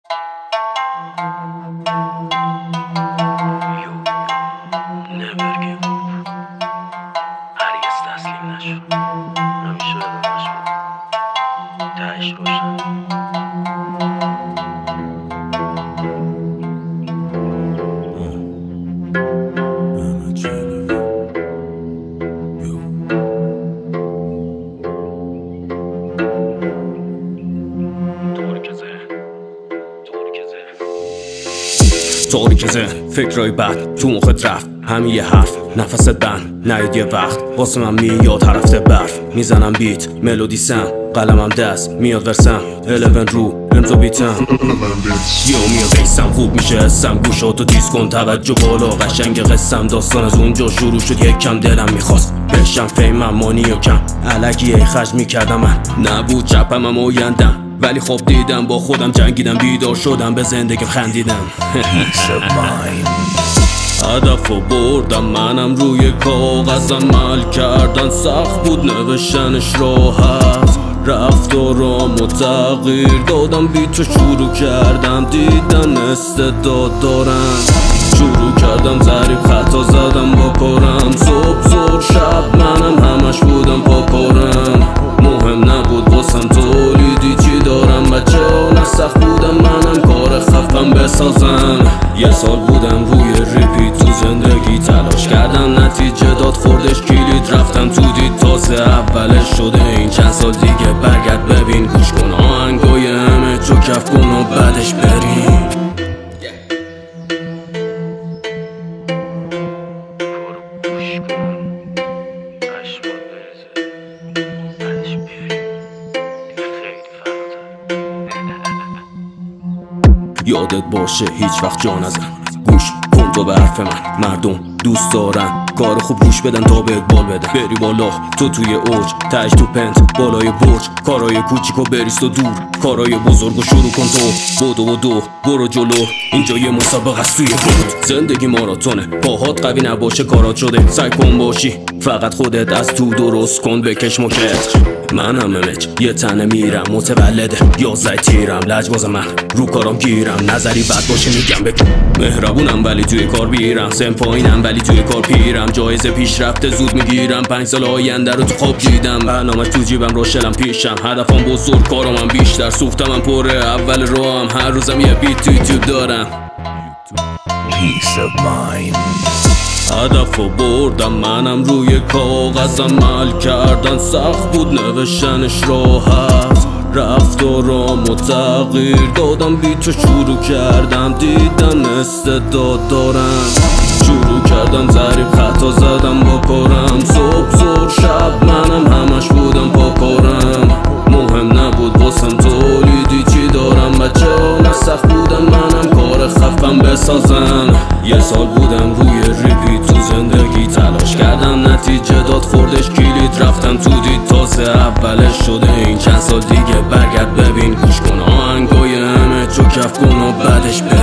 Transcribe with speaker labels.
Speaker 1: never give up. هرگز تسلیم نشو. همیشه ادامه‌اش بده. تهش روشن.
Speaker 2: طوری که ذهن فکرای بد تو مخت رفت، همین یه حرف نفست بند نهید یه وقت واسه من میاد طرف برف میزنم بیت ملودی سم قلمم دست میاد ورسم 11 رو امضا بیتم یو میاد بیسم خوب میشه حسم گوشاتو تیز کن توجه بالا قشنگ قسم داستان از اونجا شروع شد یک کم دلم میخواست بشم فیمم مانی و کم علکی ای خرج میکردم من نبود چپم هم اویندم ولی خب دیدم با خودم جنگیدم بیدار شدم به زندگی خندیدم هدفو بردم منم روی کاغذ عمل کردن سخت بود نوشتنش راحت رفتارامو تغییر دادم بیتو شروع کردم دیدن استعداد دارم شروع کردم ضریب خطا زدم با کارم صبح زور شب منم همش بودم پا کارم مهم نبود واسم تولیدی چی دارم بچه ها نسخ بودم منم کار خفم بسازم یه سال بودم روی ریپیت تو زندگی تلاش کردم نتیجه داد خوردش کلید رفتم تو دید تازه اولش شده این چند سال دیگه برگرد ببین گوش کن آهنگای همه چو کف کن و بعدش بریم یادت باشه هیچ وقت جا نزن گوش کن تو به حرف من مردم دوست دارن کار خوب گوش بدن تا به اقبال بدن بری بالا تو توی اوج تهش تو پنت بالای برج کارای کوچیکو بریست و دور کارای بزرگو شروع کن تو بدو برو جلو اینجا یه مسابقه است توی بود زندگی ماراتونه پاهات قوی نباشه کارات شده سعی کن باشی فقط خودت از تو درست کن بکش موکت منم امج یه تنه میرم متولده 11 تیرم لجباز من رو کارم گیرم نظری بد باشه میگم بکن مهربونم ولی توی کار بیرم سن پایینم ولی توی کار پیرم جایزه پیشرفته زود میگیرم 5 سال آینده رو تو خواب دیدم برنامه‌اش تو جیبم روشنم پیشم هدفم بزرگ کارم بیشتر سوختم پره اول راهم هر روزم یه بیت تو یوتیوب دارم
Speaker 3: Peace of mind
Speaker 2: هدفو بردم منم روی کاغذ عمل کردن سخت بود نوشتنش راحت رفتارامو تغییر دادم بیتو شروع کردم دیدن استعداد دارم شروع کردم ضریب خطا زدم با کارم صبح زور شب منم همش بودم پا کارم مهم نبود واسم تولیدی چی دارم بچه ها نسخ بودم منم کار خفم بسازم یه سال بودم روی ریپیت تو زندگی تلاش کردم نتیجه داد خوردش کلید رفتم تو دید تازه اولش شده این چند سال دیگه برگرد ببین گوش کن آهنگای همه چو کف کن و بعدش